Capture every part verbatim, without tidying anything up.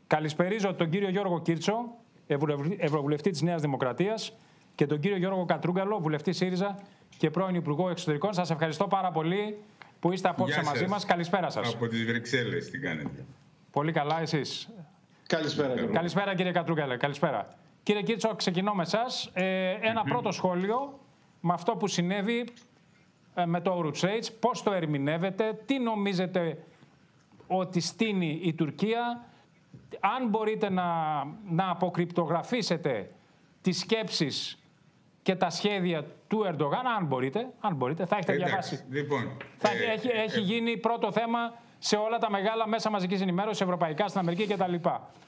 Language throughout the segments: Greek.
Καλησπερίζω τον κύριο Γιώργο Κίρτσο, Ευρωβουλευτή της Νέας Δημοκρατίας, και τον κύριο Γιώργο Κατρούγκαλο, Βουλευτή ΣΥΡΙΖΑ και πρώην Υπουργό Εξωτερικών. Σας ευχαριστώ πάρα πολύ που είστε απόψε μαζί μας. Καλησπέρα σας. Από τις Βρυξέλλες τι κάνετε? Πολύ καλά, εσείς? Καλησπέρα. Καλησπέρα κύριε Κατρούγκαλε, καλησπέρα. Κύριε Κίρτσο, ξεκινώ με εσάς. Ε, ένα mm-hmm. πρώτο σχόλιο με αυτό που συνέβη ε, με το Oruç Reis. Πώς το ερμηνεύετε, τι νομίζετε ότι στείνει η Τουρκία, αν μπορείτε να, να αποκρυπτογραφήσετε τις σκέψεις και τα σχέδια του Ερντογάν, αν μπορείτε, αν μπορείτε θα έχετε Εντάξει, διαβάσει. Λοιπόν, θα, ε, έχει, ε, έχει γίνει πρώτο θέμα σε όλα τα μεγάλα μέσα μαζικής ενημέρωσης, ευρωπαϊκά, στην Αμερική κτλ.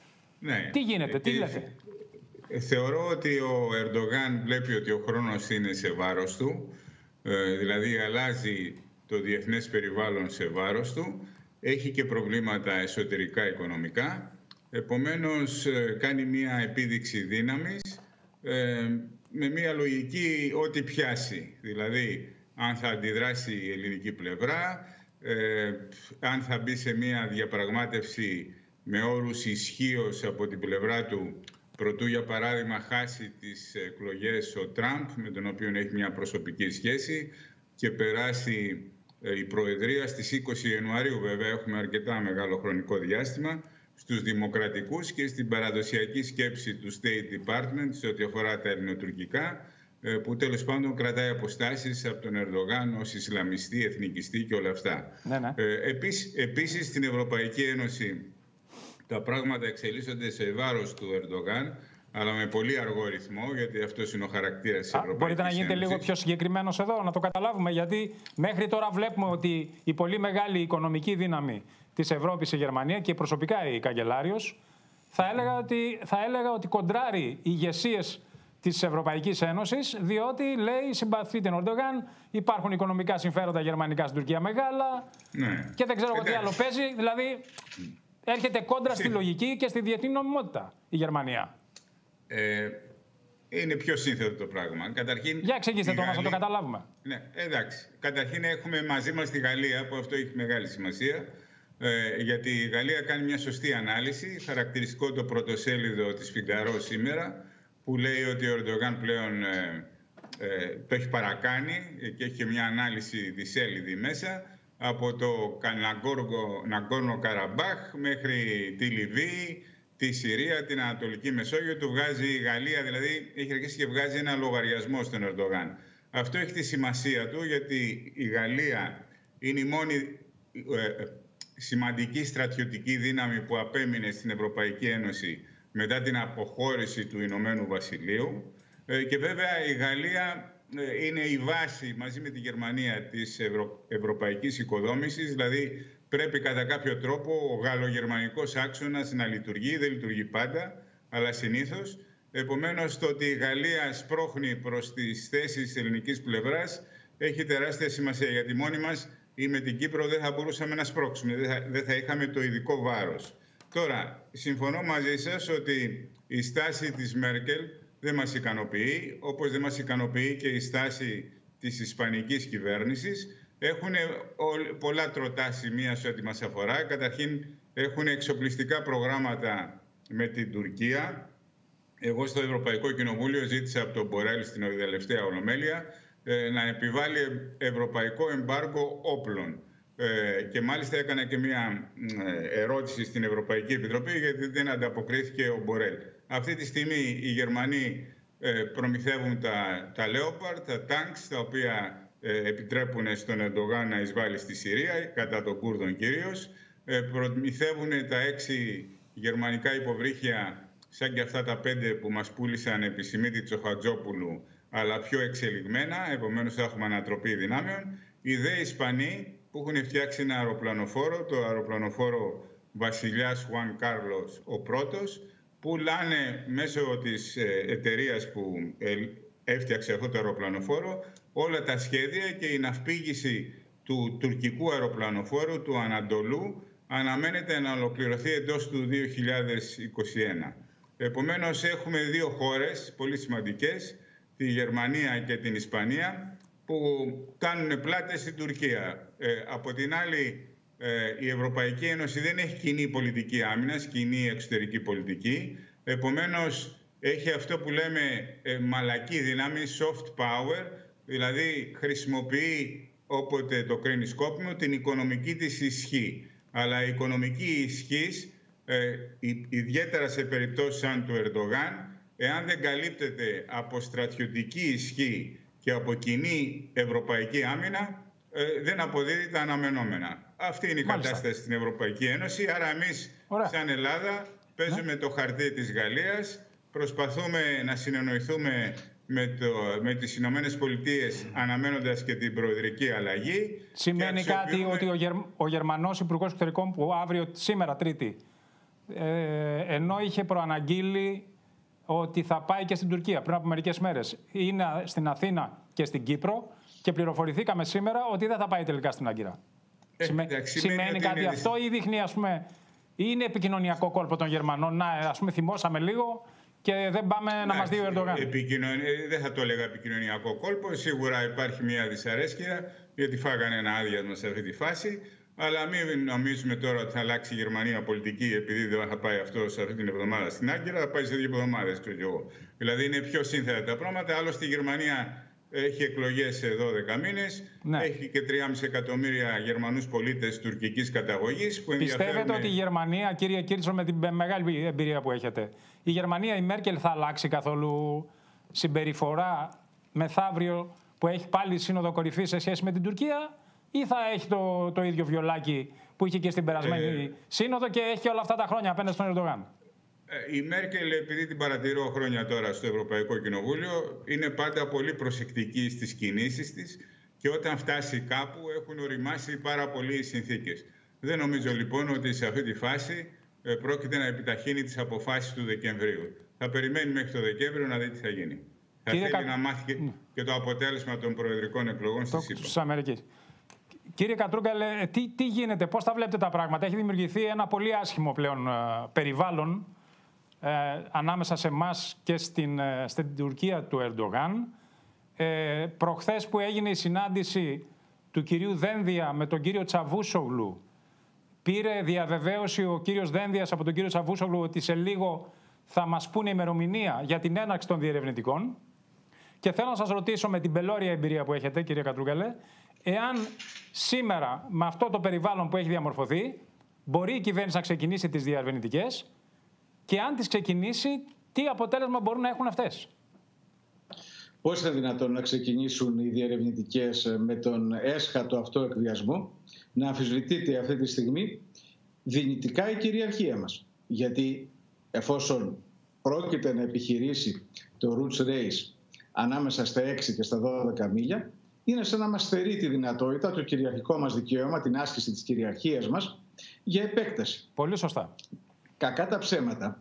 Ναι. Τι γίνεται, τι ε, λέτε? Ε, θεωρώ ότι ο Ερντογάν βλέπει ότι ο χρόνος είναι σε βάρος του, ε, δηλαδή αλλάζει το διεθνές περιβάλλον σε βάρος του, έχει και προβλήματα εσωτερικά οικονομικά, επομένως ε, κάνει μια επίδειξη δύναμης ε, με μια λογική ό,τι πιάσει, δηλαδή αν θα αντιδράσει η ελληνική πλευρά, ε, αν θα μπει σε μια διαπραγμάτευση με όρους ισχύως από την πλευρά του, προτού για παράδειγμα χάσει τις εκλογές ο Τραμπ, με τον οποίο έχει μια προσωπική σχέση, και περάσει η Προεδρία στις είκοσι Ιανουαρίου, βέβαια έχουμε αρκετά μεγάλο χρονικό διάστημα, στους δημοκρατικούς και στην παραδοσιακή σκέψη του State Department σε ό,τι αφορά τα ελληνοτουρκικά, που τέλος πάντων κρατάει αποστάσεις από τον Ερντογάν ως Ισλαμιστή, εθνικιστή και όλα αυτά. Ναι, ναι. Επίσης, επίσης στην Ευρωπαϊκή Ένωση τα πράγματα εξελίσσονται σε βάρος του Ερντογάν, αλλά με πολύ αργό ρυθμό, γιατί αυτός είναι ο χαρακτήρας της Ευρωπαϊκής Μπορείτε να γίνετε Ένωσης. λίγο πιο συγκεκριμένος εδώ, να το καταλάβουμε, γιατί μέχρι τώρα βλέπουμε ότι η πολύ μεγάλη οικονομική δύναμη της Ευρώπης, η Γερμανία, και προσωπικά η καγκελάριος, θα έλεγα ότι, θα έλεγα ότι κοντράρει ηγεσίες της Ευρωπαϊκής Ένωσης, διότι λέει συμπαθεί τον Ερντογάν, υπάρχουν οικονομικά συμφέροντα γερμανικά στην Τουρκία μεγάλα, ναι. και δεν ξέρω τι άλλο παίζει, δηλαδή έρχεται κόντρα στη λογική και στη διεθνή νομιμότητα η Γερμανία. Ε, είναι πιο σύνθετο το πράγμα. Καταρχήν, για εξηγήστε το, Γαλλία... να το καταλάβουμε. Ναι, εντάξει. Καταρχήν έχουμε μαζί μας τη Γαλλία, που αυτό έχει μεγάλη σημασία, ε, γιατί η Γαλλία κάνει μια σωστή ανάλυση, χαρακτηριστικό το πρωτοσέλιδο της Φιγκαρό σήμερα, που λέει ότι ο Ερντογάν πλέον ε, ε, το έχει παρακάνει και έχει και μια ανάλυση δισέλιδη μέσα, από το Ναγκόρνο Καραμπάχ μέχρι τη Λιβύη, τη Συρία, την Ανατολική Μεσόγειο, του βγάζει η Γαλλία, δηλαδή έχει αρχίσει και βγάζει ένα λογαριασμό στον Ερντογάν. Αυτό έχει τη σημασία του, γιατί η Γαλλία είναι η μόνη ε, σημαντική στρατιωτική δύναμη που απέμεινε στην Ευρωπαϊκή Ένωση μετά την αποχώρηση του Ηνωμένου Βασιλείου. Ε, και βέβαια η Γαλλία ε, είναι η βάση, μαζί με τη Γερμανία, της ευρω... ευρωπαϊκής οικοδόμησης, δηλαδή πρέπει κατά κάποιο τρόπο ο γαλλογερμανικός άξονας να λειτουργεί, δεν λειτουργεί πάντα, αλλά συνήθως. Επομένως, το ότι η Γαλλία σπρώχνει προς τις θέσεις της ελληνικής πλευράς έχει τεράστια σημασία, γιατί μόνοι μας ή με την Κύπρο δεν θα μπορούσαμε να σπρώξουμε, δεν θα, δεν θα είχαμε το ειδικό βάρος. Τώρα, συμφωνώ μαζί σας ότι η στάση της Μέρκελ δεν μας ικανοποιεί, όπως δεν μας ικανοποιεί και η στάση της ισπανικής κυβέρνησης. Έχουν πολλά τροτά σημεία σε ό,τι μας αφορά. Καταρχήν, έχουν εξοπλιστικά προγράμματα με την Τουρκία. Εγώ στο Ευρωπαϊκό Κοινοβούλιο ζήτησα από τον Μπορέλ στην τελευταία Ολομέλεια να επιβάλλει ευρωπαϊκό εμπάργκο όπλων. Και μάλιστα έκανα και μια ερώτηση στην Ευρωπαϊκή Επιτροπή, γιατί δεν ανταποκρίθηκε ο Μπορέλ. Αυτή τη στιγμή οι Γερμανοί προμηθεύουν τα, τα Leopard, τα tanks, τα οποία επιτρέπουν στον Ερντογάν να εισβάλλει στη Συρία, κατά των Κούρδων κυρίως. Προμηθεύουν τα έξι γερμανικά υποβρύχια, σαν και αυτά τα πέντε που μας πούλησαν επί Σιμίτη Τσοχατζόπουλου, αλλά πιο εξελιγμένα, επομένως θα έχουμε ανατροπή δυνάμεων. Οι δε Ισπανοί, που έχουν φτιάξει ένα αεροπλανοφόρο, το αεροπλανοφόρο Βασιλιάς Χουάν Κάρλος ο πρώτος, πουλάνε μέσω της εταιρείας που έφτιαξε αυτό το αεροπλανοφόρο όλα τα σχέδια, και η ναυπήγηση του τουρκικού αεροπλανοφόρου, του Ανατολού, αναμένεται να ολοκληρωθεί εντός του δύο χιλιάδες είκοσι ένα. Επομένως, έχουμε δύο χώρες πολύ σημαντικές, τη Γερμανία και την Ισπανία, που κάνουν πλάτες στην Τουρκία. Ε, από την άλλη, η Ευρωπαϊκή Ένωση δεν έχει κοινή πολιτική άμυνας, κοινή εξωτερική πολιτική. Επομένως, έχει αυτό που λέμε μαλακή δύναμη, soft power, δηλαδή χρησιμοποιεί όποτε το κρίνει σκόπιμο την οικονομική της ισχύ. Αλλά η οικονομική ισχύς, ε, ιδιαίτερα σε περιπτώσεις σαν του Ερντογάν, εάν δεν καλύπτεται από στρατιωτική ισχύ και από κοινή ευρωπαϊκή άμυνα, ε, δεν αποδίδει τα αναμενόμενα. Αυτή είναι η Μάλιστα. κατάσταση στην Ευρωπαϊκή Ένωση. Άρα εμείς, Ωραία. σαν Ελλάδα, παίζουμε ναι. το χαρτί της Γαλλίας, προσπαθούμε να συνεννοηθούμε με, το, με τις Ηνωμένες Πολιτείες αναμένοντας και την προεδρική αλλαγή. Σημαίνει αξιοποιούμε... κάτι ότι ο, Γερ, ο Γερμανός Υπουργός Εξωτερικών που αύριο, σήμερα Τρίτη, ε, ενώ είχε προαναγγείλει ότι θα πάει και στην Τουρκία πριν από μερικές μέρες, είναι στην Αθήνα και στην Κύπρο και πληροφορηθήκαμε σήμερα ότι δεν θα πάει τελικά στην Άγκυρα. Ε, Σημαίνει, εντάξει, σημαίνει κάτι είναι... αυτό ή δείχνει, ας πούμε, είναι επικοινωνιακό κόλπο των Γερμανών? Να, ας πούμε, θυμώσαμε λίγο και δεν πάμε να, να μας δει ο Ερντογάν. Επικοινωνία, δεν θα το έλεγα επικοινωνιακό κόλπο. Σίγουρα υπάρχει μια δυσαρέσκεια, γιατί φάγανε ένα άδειασμα σε αυτή τη φάση. Αλλά μην νομίζουμε τώρα ότι θα αλλάξει η Γερμανία πολιτική επειδή δεν θα πάει αυτό σε αυτή την εβδομάδα στην Άγκυρα, θα πάει σε δύο εβδομάδες, ξέρω εγώ. Δηλαδή είναι πιο σύνθετα τα πράγματα. Άλλωστε η Γερμανία έχει εκλογές σε δώδεκα μήνες. Ναι. Έχει και τρία κόμμα πέντε εκατομμύρια Γερμανούς πολίτες τουρκικής καταγωγής. Που Πιστεύετε ότι η Γερμανία, κύριε Κίρτσο, με την μεγάλη εμπειρία που έχετε, η Γερμανία, η Μέρκελ, θα αλλάξει καθόλου συμπεριφορά μεθαύριο που έχει πάλι σύνοδο κορυφή σε σχέση με την Τουρκία, ή θα έχει το, το ίδιο βιολάκι που είχε και στην περασμένη ε... σύνοδο και έχει όλα αυτά τα χρόνια απέναντι στον Ερντογάν? Η Μέρκελ, επειδή την παρατηρώ χρόνια τώρα στο Ευρωπαϊκό Κοινοβούλιο, είναι πάντα πολύ προσεκτική στις κινήσεις της και όταν φτάσει κάπου έχουν οριμάσει πάρα πολλοί οι συνθήκες. Δεν νομίζω λοιπόν ότι σε αυτή τη φάση πρόκειται να επιταχύνει τις αποφάσεις του Δεκεμβρίου. Θα περιμένει μέχρι το Δεκέμβριο να δει τι θα γίνει. Θα Κύριε θέλει κα... να μάθει και, και το αποτέλεσμα των προεδρικών εκλογών στη ΣΥΠΑ. Κύριε Κατρούγκαλε, τι, τι γίνεται, πώς τα βλέπετε τα πράγματα? Έχει δημιουργηθεί ένα πολύ άσχημο πλέον ε, περιβάλλον ε, ανάμεσα σε εμάς και στην, ε, στην Τουρκία του Ερντογάν. Ε, προχθές που έγινε η συνάντηση του κυρίου Δένδια με τον κύριο Τσαβούσογλου, πήρε διαβεβαίωση ο κύριος Δένδιας από τον κύριο Τσαβούσογλου ότι σε λίγο θα μας πούνε ημερομηνία για την έναρξη των διερευνητικών. Και θέλω να σας ρωτήσω, με την πελώρια εμπειρία που έχετε, κύριε Κατρούγκαλε, εάν σήμερα με αυτό το περιβάλλον που έχει διαμορφωθεί μπορεί η κυβέρνηση να ξεκινήσει τις διερευνητικές και αν τις ξεκινήσει, τι αποτέλεσμα μπορούν να έχουν αυτές? Πώς είναι δυνατόν να ξεκινήσουν οι διερευνητικές με τον έσχατο αυτό εκβιασμό, να αμφισβητείται αυτή τη στιγμή δυνητικά η κυριαρχία μας? Γιατί εφόσον πρόκειται να επιχειρήσει το roots race ανάμεσα στα έξι και στα δώδεκα μίλια, είναι σαν να μας στερεί τη δυνατότητα, το κυριαρχικό μας δικαίωμα, την άσκηση της κυριαρχίας μας για επέκταση. Πολύ σωστά. Κακά τα ψέματα,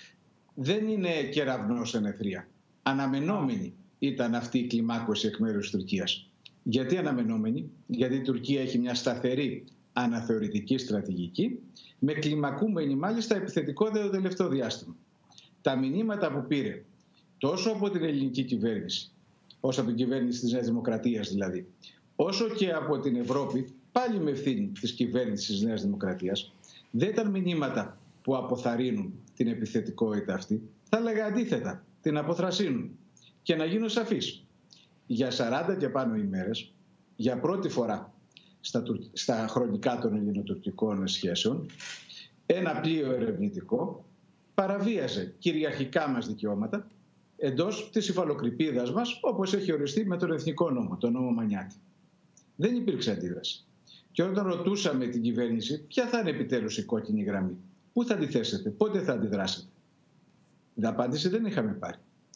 δεν είναι κεραυνός εν αιθρία. Αναμενόμενη ήταν αυτή η κλιμάκωση εκ μέρους της Τουρκίας. Γιατί αναμενόμενη? Γιατί η Τουρκία έχει μια σταθερή αναθεωρητική στρατηγική, με κλιμακούμενη μάλιστα επιθετικότητα το τελευταίο διάστημα. Τα μηνύματα που πήρε τόσο από την ελληνική κυβέρνηση, όσο από την κυβέρνηση της Νέας Δημοκρατίας δηλαδή, όσο και από την Ευρώπη, πάλι με ευθύνη της κυβέρνησης της Νέας Δημοκρατίας, δεν ήταν μηνύματα που αποθαρρύνουν την επιθετικότητα αυτή. Θα έλεγα αντίθετα, την αποθρασύνουν. Και να γίνω σαφής, για σαράντα και πάνω ημέρες, για πρώτη φορά στα, στα χρονικά των ελληνοτουρκικών σχέσεων, ένα πλοίο ερευνητικό παραβίαζε κυριαρχικά μας δικαιώματα εντός της υφαλοκρηπίδας μας, όπως έχει οριστεί με τον Εθνικό Νόμο, τον νόμο Μανιάτη. Δεν υπήρξε αντίδραση. Και όταν ρωτούσαμε την κυβέρνηση ποια θα είναι επιτέλους η κόκκινη γραμμή, πού θα αντιθέσετε, πότε θα αντιδράσετε, την απάντηση δεν είχαμε πάρει.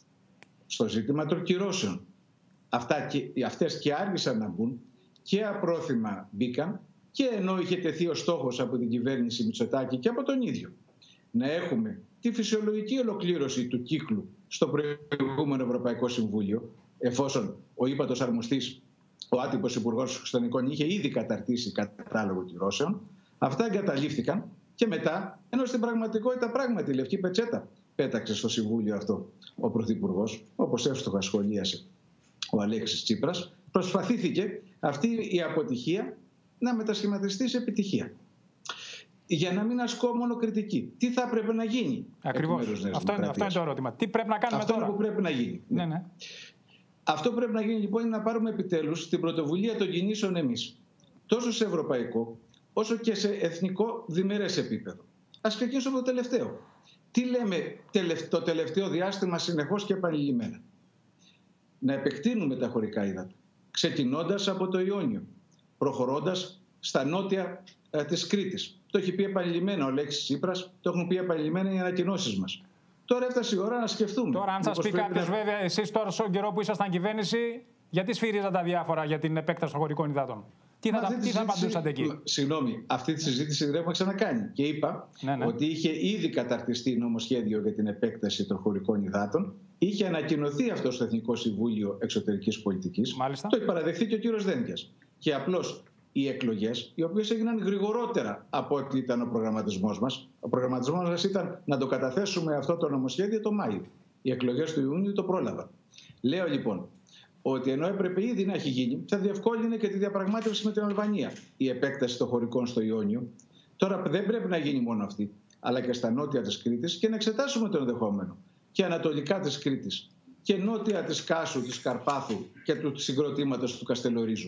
Στο ζήτημα των κυρώσεων. Αυτά και, αυτές και άργησαν να μπουν και απρόθυμα μπήκαν, και ενώ είχε τεθεί ο στόχος από την κυβέρνηση Μητσοτάκη και από τον ίδιο να έχουμε τη φυσιολογική ολοκλήρωση του κύκλου στο προηγούμενο Ευρωπαϊκό Συμβούλιο, εφόσον ο ύπατος αρμοστής, ο άτυπος υπουργός εξωτερικών, είχε ήδη καταρτήσει κατάλογο κυρώσεων, αυτά εγκαταλείφθηκαν και μετά, ενώ στην πραγματικότητα πράγματι η λευκή πετσέτα πέταξε στο Συμβούλιο αυτό ο Πρωθυπουργός, όπως εύστοχα σχολίασε ο Αλέξης Τσίπρας, προσπαθήθηκε αυτή η αποτυχία να μετασχηματιστεί σε επιτυχία. Για να μην ασκώ μόνο κριτική. Τι θα πρέπει να γίνει? Ακριβώς. Αυτό, είναι, αυτό είναι το ερώτημα. Τι πρέπει να κάνουμε αυτό τώρα? Αυτό που πρέπει να γίνει. Ναι, ναι. Αυτό που πρέπει να γίνει λοιπόν είναι να πάρουμε επιτέλους την πρωτοβουλία των κινήσεων εμείς. Τόσο σε ευρωπαϊκό, όσο και σε εθνικό διμερές επίπεδο. Ας ξεκινήσω από το τελευταίο. Τι λέμε το τελευταίο διάστημα συνεχώς και επανειλημμένα? Να επεκτείνουμε τα χωρικά ύδατα, ξεκινώντας από το Ιόνιο, προχωρώντας στα νότια ε, της Κρήτης. Το έχει πει επανειλημμένα ο Αλέξης Τσίπρας, το έχουν πει επανειλημμένα οι ανακοινώσεις μας. Τώρα έφτασε η ώρα να σκεφτούμε. Τώρα, αν σας πει κάποιος, να... βέβαια, εσείς τώρα στον καιρό που ήσασταν κυβέρνηση, γιατί σφυρίζατε τα διάφορα για την επέκταση των χωρικών υδάτων? Τι θα, τα, τι θα απαντούσατε εκεί? Συγγνώμη, αυτή τη συζήτηση δεν έχουμε ξανακάνει. Και είπα ναι, ναι. ότι είχε ήδη καταρτιστεί νομοσχέδιο για την επέκταση των χωρικών υδάτων. Είχε ανακοινωθεί αυτό στο Εθνικό Συμβούλιο Εξωτερικής Πολιτικής. Μάλιστα. Το έχει παραδεχθεί και ο κύριος Δένδιας. Και απλώς οι εκλογές, οι οποίες έγιναν γρηγορότερα από ό,τι ήταν ο προγραμματισμός μας. Ο προγραμματισμός μας ήταν να το καταθέσουμε αυτό το νομοσχέδιο το Μάιο. Οι εκλογές του Ιούνιου το πρόλαβαν. Λέω λοιπόν ότι ενώ έπρεπε ήδη να έχει γίνει, θα διευκόλυνε και τη διαπραγμάτευση με την Αλβανία η επέκταση των χωρικών στο Ιόνιο. Τώρα δεν πρέπει να γίνει μόνο αυτή, αλλά και στα νότια της Κρήτης και να εξετάσουμε το ενδεχόμενο και ανατολικά της Κρήτης και νότια της Κάσου, της Καρπάθου και του συγκροτήματος του Καστελορίζου.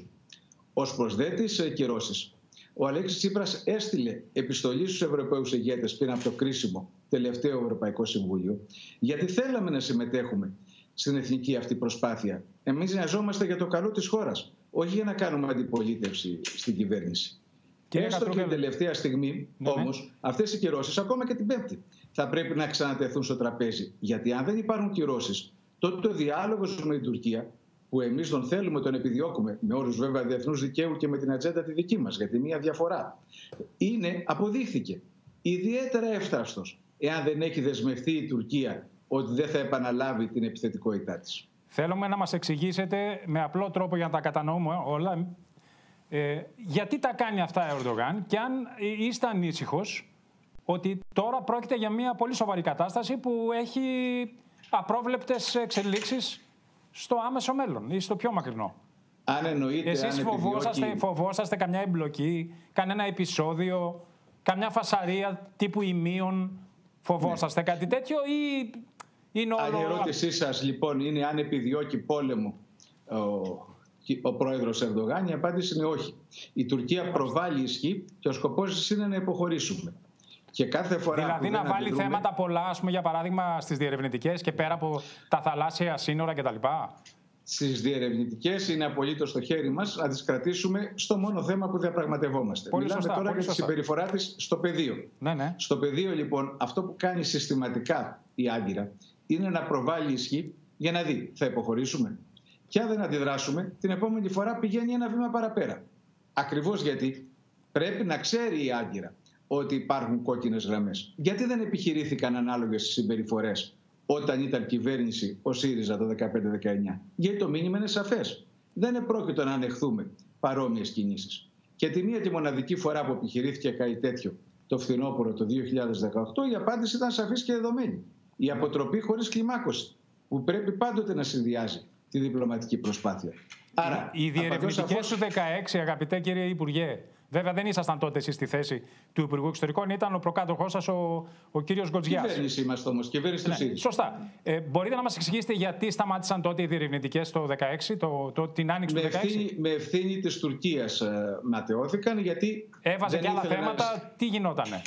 Ως προς δε τις κυρώσεις, ο Αλέξης Τσίπρας έστειλε επιστολή στους Ευρωπαίους ηγέτες πριν από το κρίσιμο τελευταίο Ευρωπαϊκό Συμβούλιο, γιατί θέλαμε να συμμετέχουμε στην εθνική αυτή προσπάθεια. Εμείς νοιαζόμαστε για το καλό της χώρας, όχι για να κάνουμε αντιπολίτευση στην κυβέρνηση. Και έστω και την τελευταία στιγμή, ναι, όμως, ναι. αυτές οι κυρώσεις, ακόμα και την Πέμπτη, θα πρέπει να ξανατεθούν στο τραπέζι. Γιατί αν δεν υπάρχουν κυρώσεις, τότε ο διάλογος με την Τουρκία, που εμείς τον θέλουμε, τον επιδιώκουμε, με όρους βέβαια διεθνούς δικαίου και με την ατζέντα τη δική μας, γιατί μία διαφορά, είναι, αποδείχθηκε, ιδιαίτερα εύθραστος, εάν δεν έχει δεσμευτεί η Τουρκία ότι δεν θα επαναλάβει την επιθετικότητά της. Θέλουμε να μας εξηγήσετε με απλό τρόπο για να τα κατανοούμε όλα, ε, γιατί τα κάνει αυτά ο Ερντογάν και αν είστε ανήσυχος ότι τώρα πρόκειται για μια πολύ σοβαρή κατάσταση που έχει απρόβλεπτες εξελίξεις στο άμεσο μέλλον ή στο πιο μακρινό. Αν εννοείται, Εσείς αν φοβόσαστε, επιδιώκει... φοβόσαστε καμιά εμπλοκή, κανένα επεισόδιο, καμιά φασαρία τύπου ημείων, φοβόσαστε ναι. κάτι τέτοιο ή είναι όλο... Αν η ερώτησή σας λοιπόν είναι αν επιδιώκει πόλεμο ο, ο πρόεδρος Ερντογάν, η απάντηση είναι όχι. Η Τουρκία προβάλλει ισχύ και ο σκοπός της είναι να υποχωρήσουμε. Και κάθε φορά δηλαδή να βάλει αντιδρούμε... θέματα πολλά, ας πούμε, για παράδειγμα στις διερευνητικές και πέρα από τα θαλάσσια σύνορα κτλ. Στις διερευνητικές είναι απολύτως στο χέρι μας να τις κρατήσουμε στο μόνο θέμα που διαπραγματευόμαστε. Πολύ Μιλάμε σωστά, τώρα πολύ για τη συμπεριφορά της στο πεδίο. Ναι, ναι. Στο πεδίο λοιπόν αυτό που κάνει συστηματικά η Άγκυρα είναι να προβάλλει ισχύ για να δει θα υποχωρήσουμε. Και αν δεν αντιδράσουμε, την επόμενη φορά πηγαίνει ένα βήμα παραπέρα. Ακριβώς γιατί πρέπει να ξέρει η Άγκυρα ότι υπάρχουν κόκκινες γραμμές. Γιατί δεν επιχειρήθηκαν ανάλογες συμπεριφορές όταν ήταν κυβέρνηση ο ΣΥΡΙΖΑ το δεκαπέντε δεκαεννιά? Γιατί το μήνυμα είναι σαφές. Δεν επρόκειτο να ανεχθούμε παρόμοιες κινήσεις. Και τη μία και μοναδική φορά που επιχειρήθηκε κάτι τέτοιο, το φθινόπωρο το δύο χιλιάδες δεκαοκτώ, η απάντηση ήταν σαφής και δεδομένη. Η αποτροπή χωρίς κλιμάκωση, που πρέπει πάντοτε να συνδυάζει τη διπλωματική προσπάθεια. Άρα, οι διερευνητικές σαφώς... του δεκαέξι, αγαπητέ κύριε Υπουργέ, βέβαια δεν ήσασταν τότε εσείς στη θέση του Υπουργού Εξωτερικών, ήταν ο προκάτοχός σας ο, ο κύριος Γκοτζιάς. Κυβέρνηση είμαστε όμως, κυβέρνηση ναι, του ΣΥΡΙΖΑ. Σωστά. Ε, μπορείτε να μας εξηγήσετε γιατί σταμάτησαν τότε οι διερευνητικές το δεκαέξι, το, το, την άνοιξη με του δεκαέξι. Ευθύνη, με ευθύνη της Τουρκίας ε, ματαιώθηκαν, γιατί έβαζε και άλλα θέματα. Να... Τι γινότανε?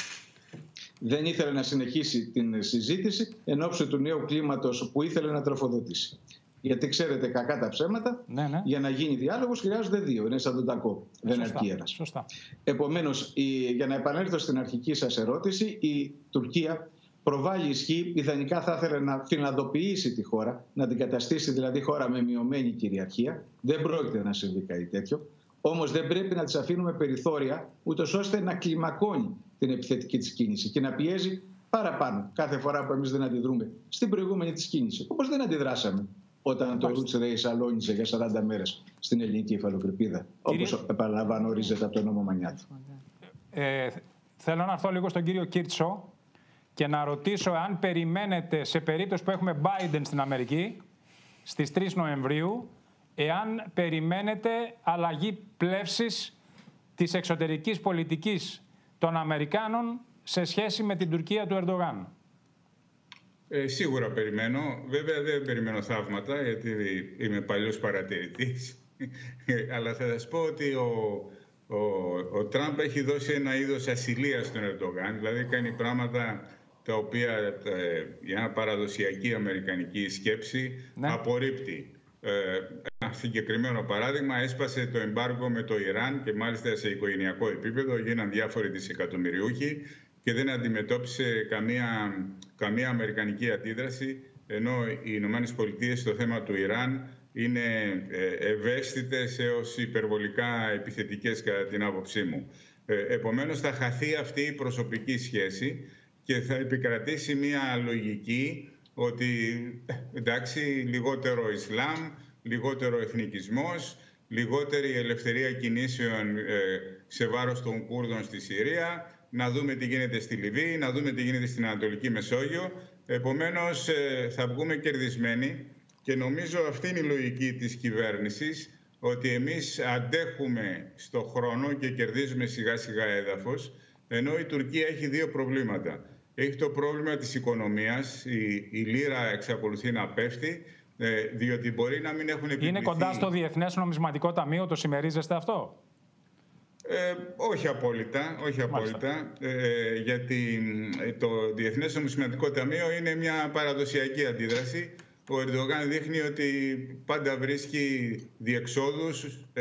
Δεν ήθελε να συνεχίσει την συζήτηση εν ώψη του νέου κλίματος που ήθελε να τροφοδοτήσει. Γιατί ξέρετε, κακά τα ψέματα, ναι, ναι. για να γίνει διάλογος χρειάζονται δύο. Είναι σαν τον τακό. Δεν αρκεί ένας. Σωστά. Επομένως, η, για να επανέλθω στην αρχική σας ερώτηση, η Τουρκία προβάλλει ισχύ. Ιδανικά θα ήθελε να φιλανδοποιήσει τη χώρα, να την καταστήσει δηλαδή χώρα με μειωμένη κυριαρχία. Δεν πρόκειται να συμβεί κάτι τέτοιο. Όμως δεν πρέπει να της αφήνουμε περιθώρια, ούτως ώστε να κλιμακώνει την επιθετική της κίνηση και να πιέζει παραπάνω κάθε φορά που εμείς δεν αντιδρούμε στην προηγούμενη της κίνηση. Όπως δεν αντιδράσαμε όταν το Roots Race αλώνιζε για σαράντα μέρες στην ελληνική υφαλοκρηπίδα, όπως Κύριε... επαναλαμβάνω ορίζεται από το νόμο Μανιάτη. Ε, θέλω να έρθω λίγο στον κύριο Κίρτσο και να ρωτήσω αν περιμένετε, σε περίπτωση που έχουμε Biden στην Αμερική στις τρεις Νοεμβρίου, εάν περιμένετε αλλαγή πλεύσης της εξωτερικής πολιτικής των Αμερικάνων σε σχέση με την Τουρκία του Ερντογάν? Ε, σίγουρα περιμένω. Βέβαια δεν περιμένω θαύματα, γιατί είμαι παλιός παρατηρητής. Αλλά θα σας πω ότι ο, ο, ο Τραμπ έχει δώσει ένα είδος ασυλίας στον Ερντογάν. Δηλαδή κάνει πράγματα τα οποία για μια παραδοσιακή αμερικανική σκέψη ναι. απορρίπτει. Ε, ένα συγκεκριμένο παράδειγμα, έσπασε το εμπάργκο με το Ιράν και μάλιστα σε οικογενειακό επίπεδο, γίναν διάφοροι δισεκατομμυριούχοι και δεν αντιμετώπισε καμία, καμία αμερικανική αντίδραση, ενώ οι Ηνωμένες Πολιτείες στο θέμα του Ιράν είναι ευαίσθητες έως υπερβολικά επιθετικές κατά την άποψή μου. Ε, επομένως θα χαθεί αυτή η προσωπική σχέση και θα επικρατήσει μια λογική ότι εντάξει, λιγότερο Ισλάμ, λιγότερο εθνικισμός, λιγότερη ελευθερία κινήσεων ε, σε βάρος των Κούρδων στη Συρία, να δούμε τι γίνεται στη Λιβύη, να δούμε τι γίνεται στην Ανατολική Μεσόγειο. Επομένως ε, θα βγούμε κερδισμένοι και νομίζω αυτή είναι η λογική της κυβέρνησης, ότι εμείς αντέχουμε στο χρόνο και κερδίζουμε σιγά σιγά έδαφος, ενώ η Τουρκία έχει δύο προβλήματα. Έχει το πρόβλημα της οικονομίας, η, η λίρα εξακολουθεί να πέφτει, ε, διότι μπορεί να μην έχουν επιβληθεί... Είναι κοντά στο Διεθνές Νομισματικό Ταμείο, το συμμερίζεστε αυτό? Ε, όχι απόλυτα, όχι απόλυτα ε, γιατί το Διεθνές Νομισματικό Ταμείο είναι μια παραδοσιακή αντίδραση. Ο Ερντογάν δείχνει ότι πάντα βρίσκει διεξόδους ε,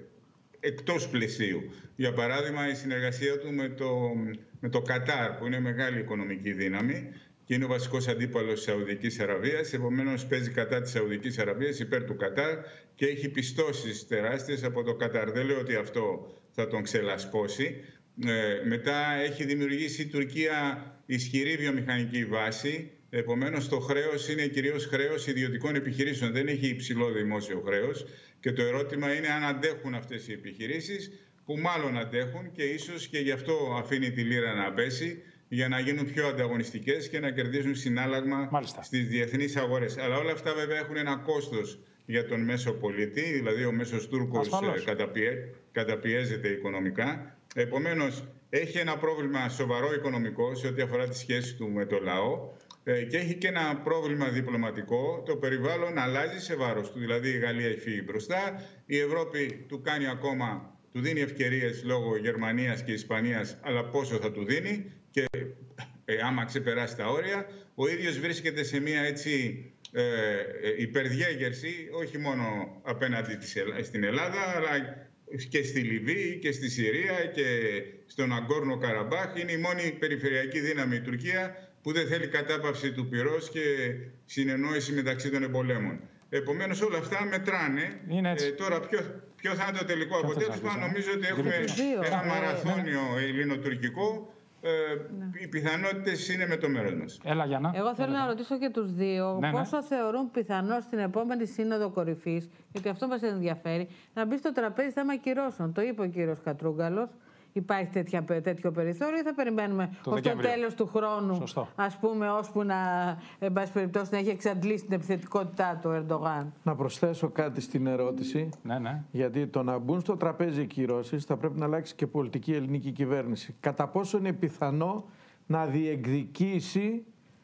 εκτός πλαισίου. Για παράδειγμα, η συνεργασία του με το, με το Κατάρ, που είναι μεγάλη οικονομική δύναμη και είναι ο βασικός αντίπαλος της Σαουδικής Αραβίας. Επομένως, παίζει κατά της Σαουδικής Αραβίας, υπέρ του Κατάρ και έχει πιστώσεις τεράστιες από το Κατάρ. Δεν λέω ότι αυτό θα τον ξελασπώσει. Ε, μετά έχει δημιουργήσει η Τουρκία ισχυρή βιομηχανική βάση. Επομένως, το χρέος είναι κυρίως χρέος ιδιωτικών επιχειρήσεων. Δεν έχει υψηλό δημόσιο χρέος. Και το ερώτημα είναι αν αντέχουν αυτές οι επιχειρήσεις, που μάλλον αντέχουν και ίσως και γι' αυτό αφήνει τη λίρα να πέσει, για να γίνουν πιο ανταγωνιστικές και να κερδίζουν συνάλλαγμα Μάλιστα. στις διεθνείς αγορές. Αλλά όλα αυτά βέβαια έχουν ένα κόστος για τον μέσο πολίτη, δηλαδή ο μέσος Τούρκος καταπιέ, καταπιέζεται οικονομικά. Επομένως, έχει ένα πρόβλημα σοβαρό οικονομικό σε ό,τι αφορά τη σχέση του με το λαό και έχει και ένα πρόβλημα διπλωματικό. Το περιβάλλον αλλάζει σε βάρος του, δηλαδή η Γαλλία έχει φύγει μπροστά, η Ευρώπη του κάνει ακόμα, του δίνει ευκαιρίες λόγω Γερμανίας και Ισπανίας, αλλά πόσο θα του δίνει και ε, άμα ξεπεράσει τα όρια, ο ίδιος βρίσκεται σε μια έτσι ε, υπερδιέγερση, όχι μόνο απέναντι στην Ελλάδα, αλλά και στη Λιβύη και στη Συρία και στον Αγκόρνο Καραμπάχ. Είναι η μόνη περιφερειακή δύναμη η Τουρκία που δεν θέλει κατάπαυση του πυρός και συνεννόηση μεταξύ των εμπολέμων. Επομένως όλα αυτά μετράνε. Ε, τώρα ποιο, ποιο θα είναι το τελικό αποτέλεσμα? Νομίζω ότι έχουμε ένα μαραθώνιο ελληνοτουρκικό. Ε, ναι. Οι πιθανότητες είναι με το μέρος μας. Έλα, Γιάννα. Εγώ θέλω να ρωτήσω και τους δύο ναι, πόσο ναι. θεωρούν πιθανό στην επόμενη σύνοδο κορυφής, γιατί αυτό μας ενδιαφέρει, να μπει στο τραπέζι θέμα κυρώσεων. Το είπε ο κύριος Κατρούγκαλος. Υπάρχει τέτοια, τέτοιο περιθώριο ή θα περιμένουμε το ως το τέλος του χρόνου, Σωστό. ας πούμε, ώσπου να, εν πάση περιπτώσει, να έχει εξαντλήσει την επιθετικότητά του Ερντογάν? Να προσθέσω κάτι στην ερώτηση. Ναι, ναι. Γιατί το να μπουν στο τραπέζι οι κυρώσεις θα πρέπει να αλλάξει και πολιτική ελληνική κυβέρνηση. Κατά πόσο είναι πιθανό να διεκδικήσει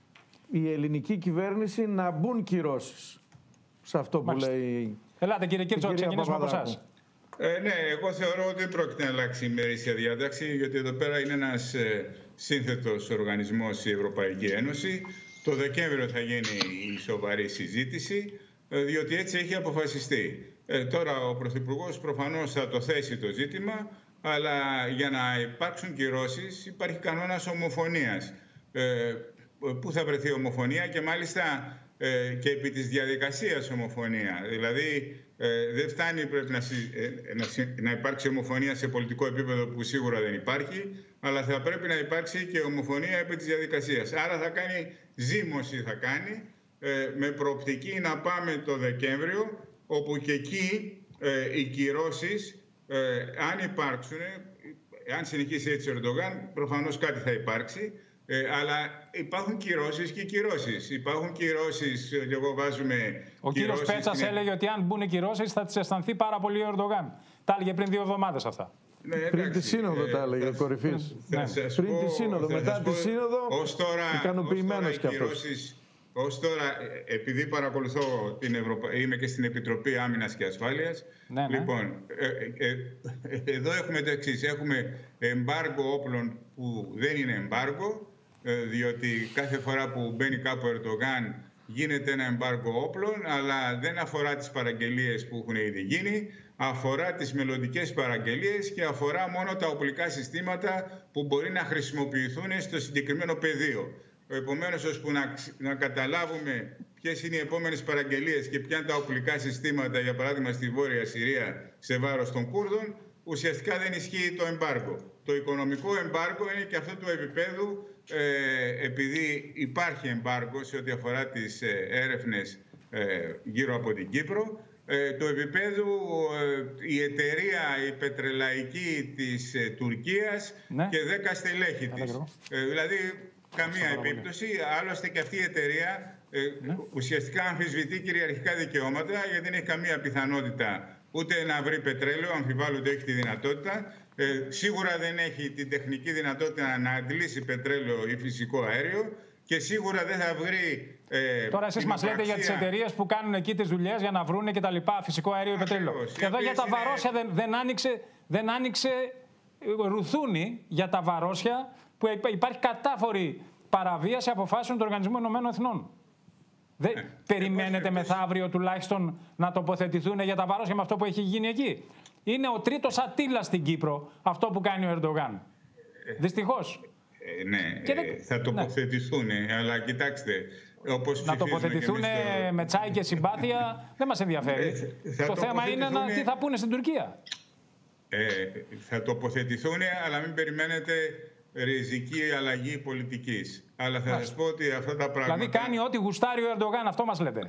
η ελληνική κυβέρνηση να μπουν κυρώσεις σε αυτό που Μάλιστα. λέει. Ελάτε, κύριε Κίρτσο, ξεκινήσουμε από εσάς. Ε, ναι, εγώ θεωρώ ότι δεν πρόκειται να αλλάξει η ημερήσια διάταξη, γιατί εδώ πέρα είναι ένας ε, σύνθετος οργανισμός η Ευρωπαϊκή Ένωση. Το Δεκέμβριο θα γίνει η σοβαρή συζήτηση, ε, διότι έτσι έχει αποφασιστεί. Ε, τώρα ο Πρωθυπουργός προφανώς θα το θέσει το ζήτημα, αλλά για να υπάρξουν κυρώσεις υπάρχει κανόνας ομοφωνίας. Ε, πού θα βρεθεί ομοφωνία και μάλιστα ε, και επί της διαδικασίας ομοφωνία. Δηλαδή, Ε, δεν φτάνει, πρέπει να, ε, να, να υπάρξει ομοφωνία σε πολιτικό επίπεδο που σίγουρα δεν υπάρχει, αλλά θα πρέπει να υπάρξει και ομοφωνία επί της διαδικασίας. Άρα θα κάνει ζήμωση, θα κάνει, ε, με προοπτική να πάμε το Δεκέμβριο, όπου και εκεί ε, οι κυρώσεις, ε, αν υπάρξουν, αν συνεχίσει έτσι ο Ερντογάν, προφανώς κάτι θα υπάρξει. Ε, αλλά υπάρχουν κυρώσεις και κυρώσεις. Υπάρχουν κυρώσεις, και εγώ βάζουμε. Ο κύριος Πέτσας στην... έλεγε ότι αν μπουν κυρώσεις θα τις αισθανθεί πάρα πολύ ο Ερντογάν. Τα έλεγε πριν δύο εβδομάδες αυτά. Ναι, πριν τη σύνοδο ε, τα έλεγε κορυφής. Πριν πω, τη σύνοδο, μετά τη σύνοδο, ικανοποιημένος κι αυτός. Ως τώρα, επειδή παρακολουθώ την Ευρωπα... είμαι και στην Επιτροπή Άμυνας και Ασφάλειας, ναι, ναι. λοιπόν, ε, ε, ε, εδώ έχουμε το εξής. Έχουμε εμπάργκο όπλων που δεν είναι εμπάργκο, ε, διότι κάθε φορά που μπαίνει κάπου ο Ερντογάν γίνεται ένα εμπάργκο όπλων, αλλά δεν αφορά τις παραγγελίες που έχουν ήδη γίνει, αφορά τις μελλοντικές παραγγελίες και αφορά μόνο τα οπλικά συστήματα που μπορεί να χρησιμοποιηθούν στο συγκεκριμένο πεδίο. Επομένως, ώσπου να, να καταλάβουμε ποιες είναι οι επόμενες παραγγελίες και ποια είναι τα οπλικά συστήματα, για παράδειγμα στη Βόρεια Συρία, σε βάρος των Κούρδων, ουσιαστικά δεν ισχύει το εμπάργκο. Το οικονομικό εμπάργκο είναι και αυτό του επίπεδου, ε, επειδή υπάρχει εμπάργκο σε ό,τι αφορά τις ε, έρευνες ε, γύρω από την Κύπρο, ε, το επίπεδο ε, η εταιρεία, η πετρελαϊκή της ε, Τουρκίας, ναι, και δέκα στελέχη της. Ε, δηλαδή, καμία επίπτωση. Άλλωστε και αυτή η εταιρεία ε, ναι. ουσιαστικά αμφισβητεί κυριαρχικά δικαιώματα, γιατί δεν έχει καμία πιθανότητα ούτε να βρει πετρέλαιο, αμφιβάλλω ότι έχει τη δυνατότητα. Ε, σίγουρα δεν έχει την τεχνική δυνατότητα να αντλήσει πετρέλαιο ή φυσικό αέριο και σίγουρα δεν θα βρει. Ε, Τώρα εσείς μας λέτε για τις εταιρείες που κάνουν εκεί τις δουλειές για να βρούνε και τα λοιπά, φυσικό αέριο ή πετρέλαιο. Εδώ για τα είναι... βαρόσια δεν, δεν, άνοιξε, δεν άνοιξε ρουθούνη για τα βαρόσια, που υπάρχει κατάφορη παραβίαση αποφάσεων του Οργανισμού Ηνωμένων Εθνών. Δεν ε, περιμένετε μεθαύριο τουλάχιστον να τοποθετηθούν για τα βαρόσια με αυτό που έχει γίνει εκεί? Είναι ο τρίτος Αττίλα στην Κύπρο αυτό που κάνει ο Ερντογάν. Ε, Δυστυχώς. Ε, ναι, και δεν... ε, θα τοποθετηθούν, ναι. Αλλά κοιτάξτε... Όπως να τοποθετηθούν το... με τσάι και συμπάθεια δεν μας ενδιαφέρει. Ε, το θέμα είναι να, τι θα πούνε στην Τουρκία. Ε, θα τοποθετηθούν, αλλά μην περιμένετε ριζική αλλαγή πολιτικής. Αλλά θα σας πω ότι αυτά τα πράγματα... Δηλαδή κάνει ό,τι γουστάρει ο Ερντογάν, αυτό μας λέτε.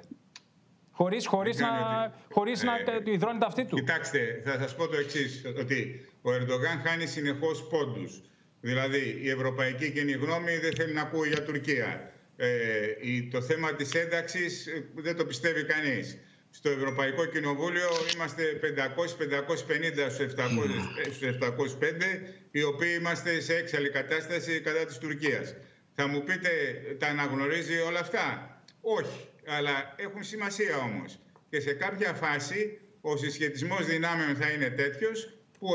Χωρίς, χωρίς να, ότι... χωρίς ε, να υδρώνει τα αυτή του. Κοιτάξτε, θα σας πω το εξής, ότι ο Ερντογάν χάνει συνεχώς πόντους. Δηλαδή η ευρωπαϊκή κοινή γνώμη δεν θέλει να ακούει για Τουρκία. Ε, το θέμα της ένταξης δεν το πιστεύει κανείς. Στο Ευρωπαϊκό Κοινοβούλιο είμαστε πεντακόσιοι με πεντακόσιοι πενήντα στους επτακόσιους πέντε, οι οποίοι είμαστε σε έξαλλη κατάσταση κατά της Τουρκίας. Θα μου πείτε, τα αναγνωρίζει όλα αυτά? Όχι, αλλά έχουν σημασία όμως. Και σε κάποια φάση ο συσχετισμός δυνάμεων θα είναι τέτοιος που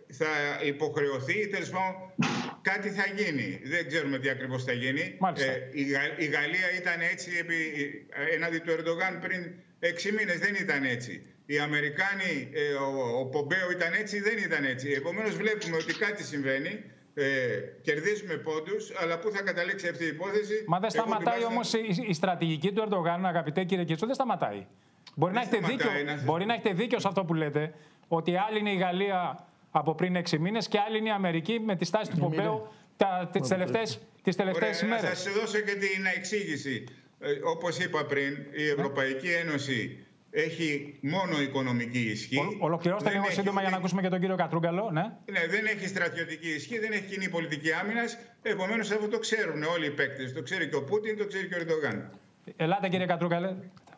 θα υποχρεωθεί, τέλος πάντων κάτι θα γίνει. Δεν ξέρουμε τι ακριβώς θα γίνει. Ε, η, Γα, η Γαλλία ήταν έτσι επί, έναντι του Ερντογάν πριν έξι μήνες, δεν ήταν έτσι. Οι Αμερικάνοι, ε, ο, ο Πομπέο ήταν έτσι, δεν ήταν έτσι. Επομένως βλέπουμε ότι κάτι συμβαίνει. Ε, κερδίζουμε πόντους, αλλά πού θα καταλήξει αυτή η υπόθεση? Μα δεν σταματάει τουλάχιστον... όμως η, η στρατηγική του Ερντογάν, αγαπητέ κύριε Κίτσο, δεν σταματάει. Μπορεί, δεν να, έχετε δίκιο, να... μπορεί να έχετε δίκιο σε αυτό που λέτε, ότι άλλη είναι η Γαλλία από πριν έξι μήνες και άλλη είναι η Αμερική με τη στάση του Πομπέου τις τελευταίες, τις τελευταίες ημέρες. Θα σας δώσω και την εξήγηση. Ε, όπως είπα πριν, η Ευρωπαϊκή ναι. Ένωση έχει μόνο οικονομική ισχύ. Ο, ολοκληρώστε λίγο σύντομα για να ακούσουμε και τον κύριο Κατρούγκαλο. Ναι. Ναι, δεν έχει στρατιωτική ισχύ, δεν έχει κοινή πολιτική άμυνας. Επομένως αυτό το ξέρουν όλοι οι παίκτες. Το ξέρει και ο Πούτιν, το ξέρει και ο Ερντογάν. Ελάτε κύριε Κατρούγκαλε.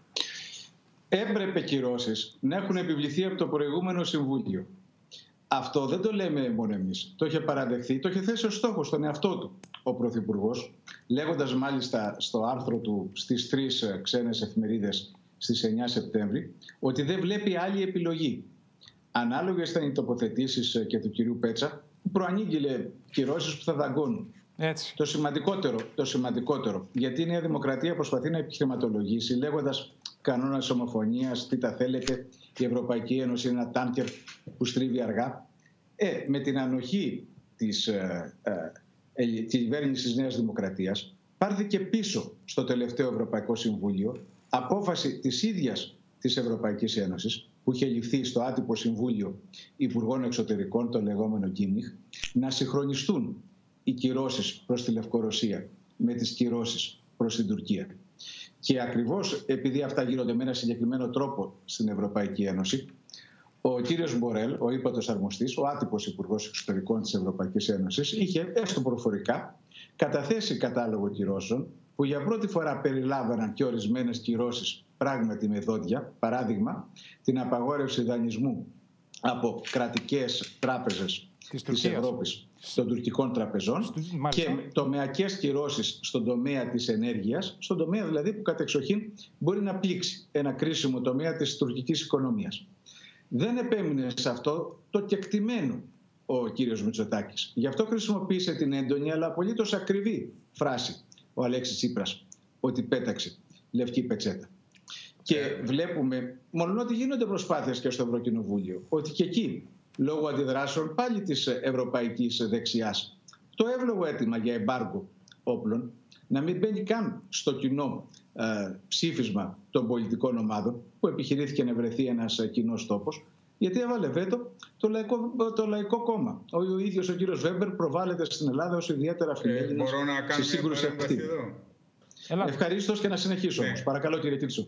Έπρεπε κυρώσεις να έχουν επιβληθεί από το προηγούμενο Συμβούλιο. Αυτό δεν το λέμε μόνο εμείς. Το είχε παραδεχθεί, το είχε θέσει ως στόχο στον εαυτό του ο Πρωθυπουργός, λέγοντας μάλιστα στο άρθρο του στις τρεις ξένες εφημερίδες στις εννιά Σεπτέμβρη, ότι δεν βλέπει άλλη επιλογή. Ανάλογες ήταν οι τοποθετήσεις και του κυρίου Πέτσα, που προανήγγειλε κυρώσεις που θα δαγκώνουν. Έτσι. Το σημαντικότερο, το σημαντικότερο, γιατί η Νέα Δημοκρατία προσπαθεί να επιχειρηματολογήσει λέγοντας κανόνας ομοφωνίας, τι τα θέλετε, η Ευρωπαϊκή Ένωση είναι ένα τάνκερ που στρίβει αργά. Ε, με την ανοχή της ε, ε, κυβέρνησης Νέας Δημοκρατίας πάρθηκε πίσω στο τελευταίο Ευρωπαϊκό Συμβούλιο απόφαση της ίδιας της Ευρωπαϊκής Ένωσης, που είχε ληφθεί στο άτυπο Συμβούλιο Υπουργών Εξωτερικών, το λεγόμενο Κίμιχ, να συγχρονιστούν οι κυρώσεις προς τη Λευκορωσία με τις κυρώσεις προς την Τουρκία. Και ακριβώς επειδή αυτά γίνονται με ένα συγκεκριμένο τρόπο στην Ευρωπαϊκή Ένωση, ο κύριος Μπορέλ, ο ύπατος αρμοστής, ο άτυπος Υπουργός Εξωτερικών της Ευρωπαϊκής Ένωσης, είχε έστω προφορικά καταθέσει κατάλογο κυρώσεων που για πρώτη φορά περιλάμβαναν και ορισμένες κυρώσεις πράγματι με δόντια. Παράδειγμα, την απαγόρευση δανεισμού από κρατικές τράπεζες της, της Ευρώπης των τουρκικών τραπεζών και τομεακές κυρώσεις στον τομέα της ενέργειας, στον τομέα δηλαδή που κατεξοχήν μπορεί να πλήξει ένα κρίσιμο τομέα της τουρκικής οικονομίας. Δεν επέμεινε σε αυτό το κεκτημένο ο κύριος Μητσοτάκης. Γι' αυτό χρησιμοποίησε την έντονη αλλά απολύτως ακριβή φράση ο Αλέξης Τσίπρας, ότι πέταξε λευκή πετσέτα. Και βλέπουμε, μόνο ότι γίνονται προσπάθειες και στο Ευρωκοινοβούλιο, ότι και εκεί, λόγω αντιδράσεων πάλι της ευρωπαϊκής δεξιάς, το εύλογο αίτημα για εμπάργκο όπλων να μην μπαίνει καν στο κοινό ε, ψήφισμα των πολιτικών ομάδων, που επιχειρήθηκε να βρεθεί ένας κοινός τόπος, γιατί έβαλε βέτο το Λαϊκό, το Λαϊκό Κόμμα. Ο, ο ίδιος ο κύριος Βέμπερ προβάλλεται στην Ελλάδα ως ιδιαίτερα φιλέλληνας ε, στη σύγκρουση αυτή. Ευχαρίστως και να συνεχίσω ναι. όμως. Παρακαλώ κύριε Κίτσο.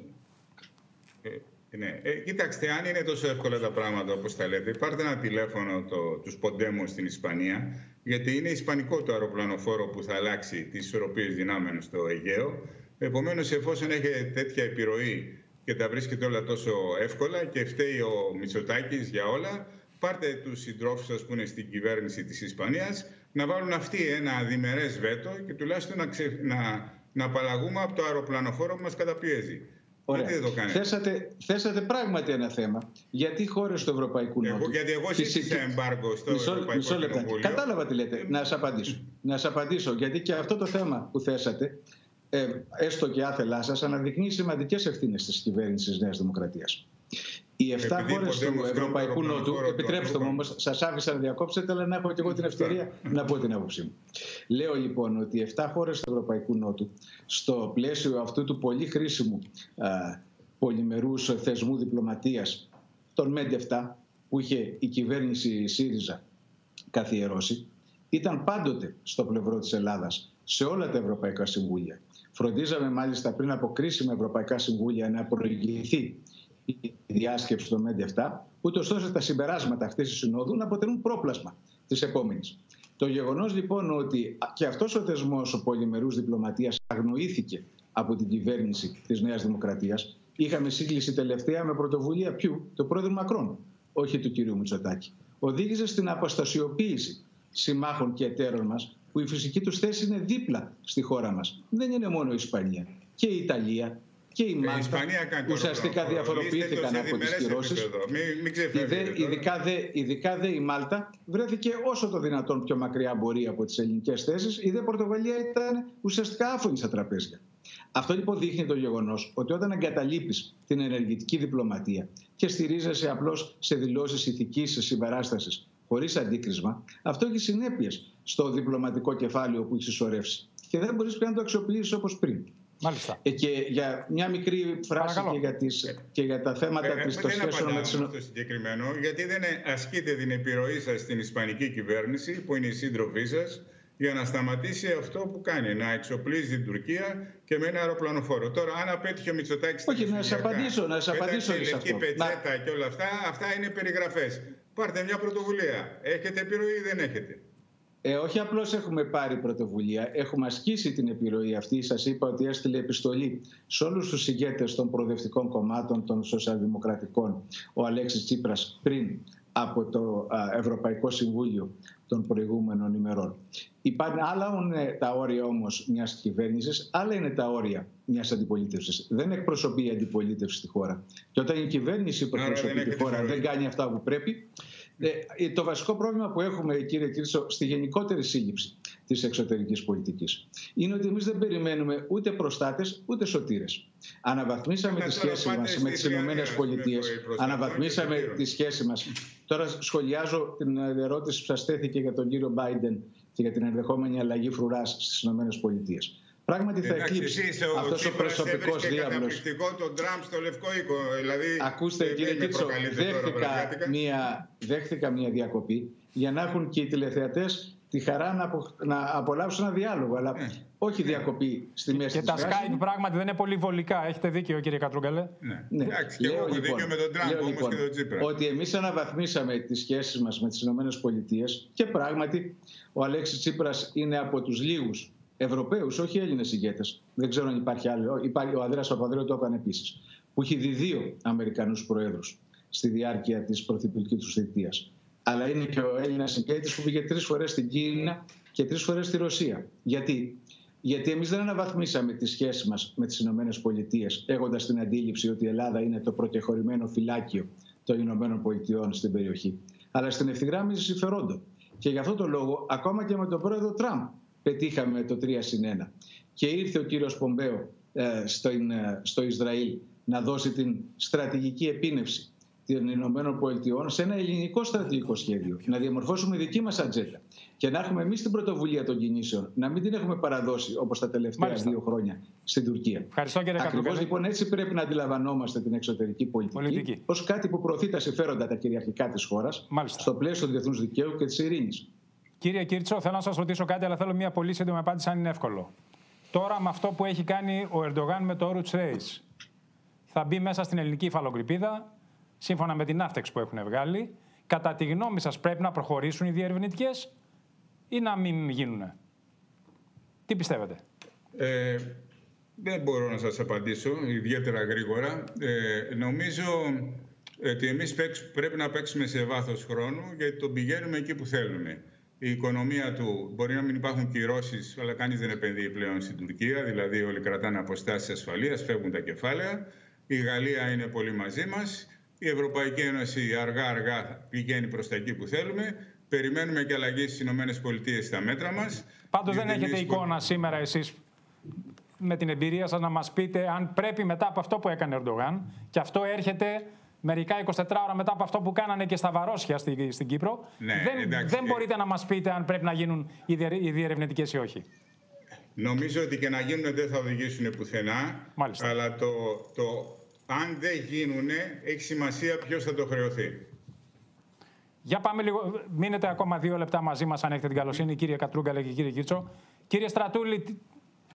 Ε, ναι. ε, κοιτάξτε, αν είναι τόσο εύκολα τα πράγματα όπως τα λέτε, πάρτε ένα τηλέφωνο το, τους Ποντέμους στην Ισπανία, γιατί είναι ισπανικό το αεροπλανοφόρο που θα αλλάξει τις ισορροπίες δυνάμεων στο Αιγαίο. Επομένως, εφόσον έχετε τέτοια επιρροή και τα βρίσκεται όλα τόσο εύκολα και φταίει ο Μητσοτάκης για όλα, πάρτε τους συντρόφους σας που είναι στην κυβέρνηση της Ισπανίας να βάλουν αυτοί ένα διμερές βέτο και τουλάχιστον να, ξε... να... να απαλλαγούμε από το αεροπλανοφόρο που μας καταπιέζει. Ωραία. Θέσατε, θέσατε πράγματι ένα θέμα. Γιατί οι χώρες του Ευρωπαϊκού Νότου... Εγώ, γιατί εγώ ζήτησα εμπάργκο στο μισό, Ευρωπαϊκό μισό Κοινοβούλιο. Κατάλαβα τι λέτε. Να σας απαντήσω. να σας απαντήσω. Γιατί και αυτό το θέμα που θέσατε, ε, έστω και άθελά σας, αναδεικνύει σημαντικές ευθύνες της κυβέρνησης Νέας Δημοκρατίας. Οι εφτά χώρες του Ευρωπαϊκού Νότου, επιτρέψτε μου όμως, σας άφησα να διακόψετε, αλλά να έχω και εγώ την ευκαιρία να πω την άποψή μου. Λέω λοιπόν ότι οι εφτά χώρες του Ευρωπαϊκού Νότου, στο πλαίσιο αυτού του πολύ χρήσιμου α, πολυμερούς θεσμού διπλωματίας, τον ΜΕΝΤ επτά, που είχε η κυβέρνηση ΣΥΡΙΖΑ καθιερώσει, ήταν πάντοτε στο πλευρό της Ελλάδας σε όλα τα Ευρωπαϊκά Συμβούλια. Φροντίζαμε μάλιστα πριν από κρίσιμα Ευρωπαϊκά Συμβούλια να προηγηθεί η διάσκεψη του ΜΕΝΤ επτά, ούτως ώστε τα συμπεράσματα αυτής της συνόδου να αποτελούν πρόπλασμα της επόμενης. Το γεγονός λοιπόν ότι και αυτός ο θεσμός ο πολυμερούς διπλωματίας αγνοήθηκε από την κυβέρνηση της Νέας Δημοκρατίας, είχαμε σύγκληση τελευταία με πρωτοβουλία ποιου? Του πρόεδρου Μακρόν, όχι του κυρίου Μητσοτάκη. Οδήγησε στην αποστασιοποίηση συμμάχων και εταίρων μας, που η φυσική τους θέση είναι δίπλα στη χώρα μας. Δεν είναι μόνο η Ισπανία, και η Ιταλία και η Μάλτα ουσιαστικά διαφοροποιήθηκαν από τις κυρώσεις. Ειδικά, ειδικά δε η Μάλτα βρέθηκε όσο το δυνατόν πιο μακριά μπορεί από τις ελληνικές θέσεις. Η δε Πορτογαλία ήταν ουσιαστικά άφωνη στα τραπέζια. Αυτό λοιπόν δείχνει το γεγονός ότι όταν εγκαταλείπεις την ενεργητική διπλωματία και στηρίζεσαι απλώς σε δηλώσεις ηθικής συμπαράστασης χωρίς αντίκρισμα, αυτό έχει συνέπειες στο διπλωματικό κεφάλαιο που έχει συσσωρεύσει. Και δεν μπορείς πια να το αξιοποιήσεις όπως πριν. Μάλιστα. Ε, και για μια μικρή φράση και για, τις, και για τα θέματα ε, της των σχέσεων με τις... Δεν απαντάω στο συγκεκριμένο, γιατί δεν ασκείτε την επιρροή σας στην Ισπανική κυβέρνηση, που είναι η σύντροφή σας, για να σταματήσει αυτό που κάνει, να εξοπλίζει την Τουρκία και με ένα αεροπλανοφόρο. Τώρα, αν απέτυχε ο Μητσοτάκης... Όχι, να σας απαντήσω, να σας απαντήσω σε αυτό. Πετσέτα να... και όλα αυτά, αυτά είναι περιγραφές. Πάρτε μια πρωτοβουλία. Έχετε επιρροή ή δεν έχετε? Ε, όχι απλώς έχουμε πάρει πρωτοβουλία, έχουμε ασκήσει την επιρροή αυτή. Σας είπα ότι έστειλε επιστολή σε όλους τους ηγέτες των προοδευτικών κομμάτων, των σοσιαλδημοκρατικών, ο Αλέξης Τσίπρας, πριν από το Ευρωπαϊκό Συμβούλιο των προηγούμενων ημερών. Υπάρχουν άλλα είναι τα όρια όμως μιας κυβέρνησης, άλλα είναι τα όρια μιας αντιπολίτευσης. Δεν εκπροσωπεί η αντιπολίτευση στη χώρα. Και όταν η κυβέρνηση που εκπροσωπεί τη χώρα δεν κάνει αυτά που πρέπει, ε, το βασικό πρόβλημα που έχουμε, κύριε Κίρτσο, στη γενικότερη σύλληψη της εξωτερικής πολιτικής είναι ότι εμείς δεν περιμένουμε ούτε προστάτες ούτε σωτήρες. Αναβαθμίσαμε τη σχέση μας με τις Ηνωμένες Πολιτείες, αναβαθμίσαμε τη σχέση μας. Τώρα σχολιάζω την ερώτηση που σας τέθηκε για τον κύριο Μπάιντεν και για την ενδεχόμενη αλλαγή φρουράς στις Ηνωμένες Πολιτείες. Πράγματι θα εκλείψει αυτός ο προσωπικός διάβολος. τον Τραμπ στο Λευκό Οίκο. Δηλαδή, ακούστε κύριε Κίτσο, δέχτηκα μια, δέχτηκα μια διακοπή για να έχουν και οι τηλεθεατές τη χαρά να, απο, να απολαύσουν ένα διάλογο, αλλά ναι. όχι διακοπή στη μέση και της τα φράσης. Skype πράγματι δεν είναι πολύ βολικά. Έχετε δίκιο, κύριε Κατρούγκαλε. Ναι. Ναι. Εντάξει, και εγώ έχω λοιπόν, δίκιο με τον Τραμπ όμως λοιπόν, και τον Τσίπρα. Ότι εμείς αναβαθμίσαμε τις σχέσεις μας με τις Ηνωμένες Πολιτείες και πράγματι ο Αλέξης Τσίπρας είναι από τους λίγους Ευρωπαίους, όχι Έλληνες ηγέτες. Δεν ξέρω αν υπάρχει άλλο. Υπάρχει, ο Ανδρέας Παπανδρέου το έκανε επίσης. Που έχει δει δύο Αμερικανούς προέδρους στη διάρκεια της πρωθυπουργικής του θητείας. αλλά είναι και ο Έλληνας συγκρίτης που πήγε τρεις φορές στην Κίνα και τρεις φορές στη Ρωσία. Γιατί? Γιατί εμείς δεν αναβαθμίσαμε τις σχέσεις μας με τις Ηνωμένες Πολιτείες, έχοντας την αντίληψη ότι η Ελλάδα είναι το προτεχωρημένο φυλάκιο των Ηνωμένων Πολιτειών στην περιοχή, αλλά στην ευθυγράμμιση συμφερόντων. Και γι' αυτό το λόγο, ακόμα και με τον πρόεδρο Τραμπ, πετύχαμε το τρία συν ένα. Και ήρθε ο κύριος Πομπέο ε, στο, ε, στο Ισραήλ να δώσει την στρατηγική επίνευση των Ηνωμένων Πολιτειών σε ένα ελληνικό στρατηγικό σχέδιο. Να διαμορφώσουμε δική μας ατζέντα και να έχουμε εμείς την πρωτοβουλία των κινήσεων, να μην την έχουμε παραδώσει όπως τα τελευταία Μάλιστα. δύο χρόνια στην Τουρκία. Ευχαριστώ, κύριε Ακριβώς Κατρούγκαλη. λοιπόν έτσι πρέπει να αντιλαμβανόμαστε την εξωτερική πολιτική, πολιτική. ως κάτι που προωθεί τα συμφέροντα τα κυριαρχικά της χώρας Μάλιστα. στο πλαίσιο του διεθνούς δικαίου και της ειρήνης. Κύριε Κίρτσο, θέλω να σας ρωτήσω κάτι, αλλά θέλω μια πολύ σύντομη απάντηση, αν είναι εύκολο. Τώρα, με αυτό που έχει κάνει ο Ερντογάν με το Oruç Reis, θα μπει μέσα στην ελληνική υφαλοκρηπίδα, σύμφωνα με την Ναύτεξ που έχουν βγάλει. Κατά τη γνώμη σας, πρέπει να προχωρήσουν οι διερευνητικές ή να μην γίνουν? Τι πιστεύετε? Ε, δεν μπορώ να σας απαντήσω ιδιαίτερα γρήγορα. Ε, νομίζω ότι εμείς πρέπει να παίξουμε σε βάθος χρόνου, γιατί τον πηγαίνουμε εκεί που θέλουμε. Η οικονομία του μπορεί να μην υπάρχουν κυρώσεις, αλλά κανείς δεν επενδύει πλέον στην Τουρκία. Δηλαδή, όλοι κρατάνε αποστάσεις ασφαλείας, φεύγουν τα κεφάλαια. Η Γαλλία είναι πολύ μαζί μας. Η Ευρωπαϊκή Ένωση αργά-αργά πηγαίνει προς τα εκεί που θέλουμε. Περιμένουμε και αλλαγή στις Ηνωμένες Πολιτείες στα μέτρα μας. Πάντως δεν έχετε που... εικόνα σήμερα εσείς με την εμπειρία σας να μας πείτε αν πρέπει μετά από αυτό που έκανε ο Ερντογάν, και αυτό έρχεται μερικά εικοσιτέσσερις ώρα μετά από αυτό που κάνανε και στα Βαρόσια στην, στην Κύπρο. Ναι, δεν, εντάξει, δεν μπορείτε να μας πείτε αν πρέπει να γίνουν οι, διε, οι διερευνητικές ή όχι. Νομίζω ότι και να γίνουν δεν θα οδηγήσουν πουθενά. Μάλιστα. Αλλά το, το αν δεν γίνουν, έχει σημασία ποιος θα το χρεωθεί. Για πάμε λίγο. Μείνετε ακόμα δύο λεπτά μαζί μας, αν έχετε την καλοσύνη, κύριε Κατρούγκαλε και κύριε Κίρτσο. Κύριε Στρατούλη,